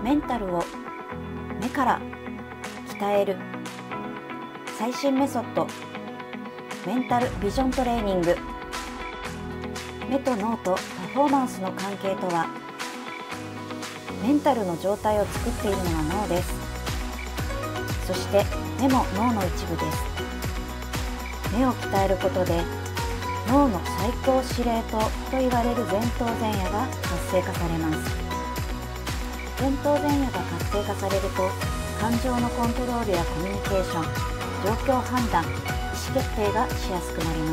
メンタルを目から鍛える最新メソッド、メンタルビジョントレーニング。目と脳とパフォーマンスの関係とは、メンタルの状態を作っているのは脳です。そして目も脳の一部です。目を鍛えることで脳の最高司令塔と言われる前頭前野が活性化されます。前頭前野が活性化されると、感情のコントロールやコミュニケーション、状況判断、意思決定がしやすくなります。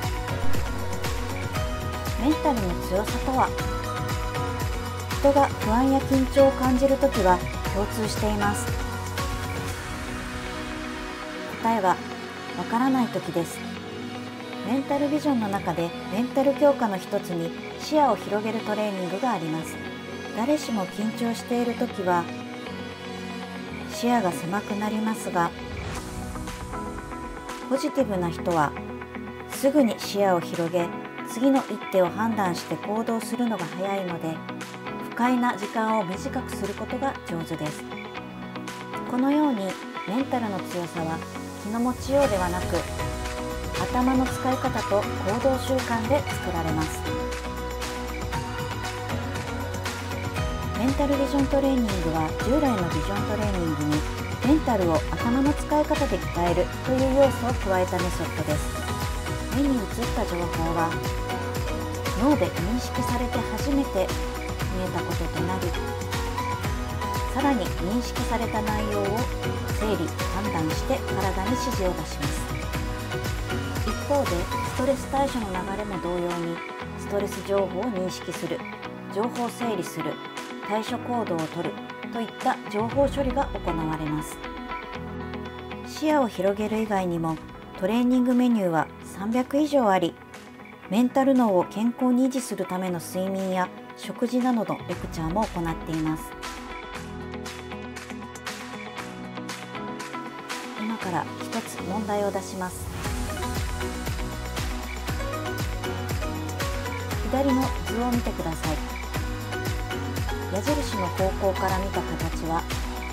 メンタルの強さとは、人が不安や緊張を感じるときは共通しています。答えはわからないときです。メンタルビジョンの中でメンタル強化の一つに視野を広げるトレーニングがあります。誰しも緊張しているときは視野が狭くなりますが、ポジティブな人はすぐに視野を広げ、次の一手を判断して行動するのが早いので、不快な時間を短くすることが上手です。このようにメンタルの強さは気の持ちようではなく、頭の使い方と行動習慣で作られます。メンタルビジョントレーニングは従来のビジョントレーニングにメンタルを頭の使い方で鍛えるという要素を加えたメソッドです。目に映った情報は脳で認識されて初めて見えたこととなり、さらに認識された内容を整理・判断して体に指示を出します。一方でストレス対処の流れも同様に、ストレス情報を認識する、情報を整理する、対処行動をとるといった情報処理が行われます。視野を広げる以外にもトレーニングメニューは300以上あり、メンタル脳を健康に維持するための睡眠や食事などのレクチャーも行っています。今から一つ問題を出します。左の図を見てください。矢印の方向から見た形は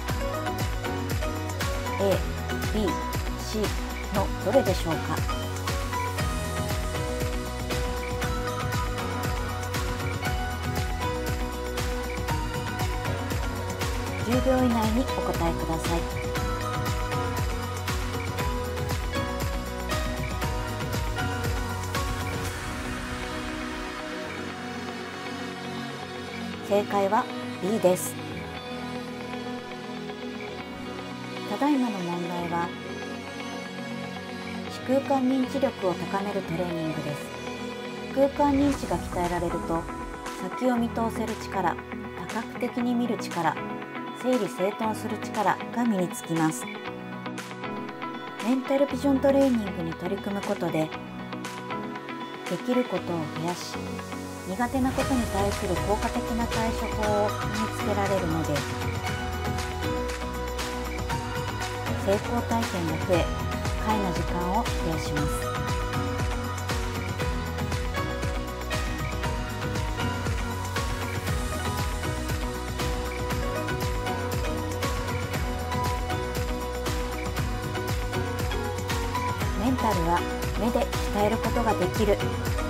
A、B、C のどれでしょうか。10秒以内にお答えください。正解は B です。ただいまの問題は視空間認知力を高めるトレーニングです。空間認知が鍛えられると、先を見通せる力、多角的に見る力、整理整頓する力が身につきます。メンタルビジョントレーニングに取り組むことで、できることを増やし、苦手なことに対する効果的な対処法を身につけられるので、成功体験が増え、快な時間を増やします。メンタルは目で鍛えることができる。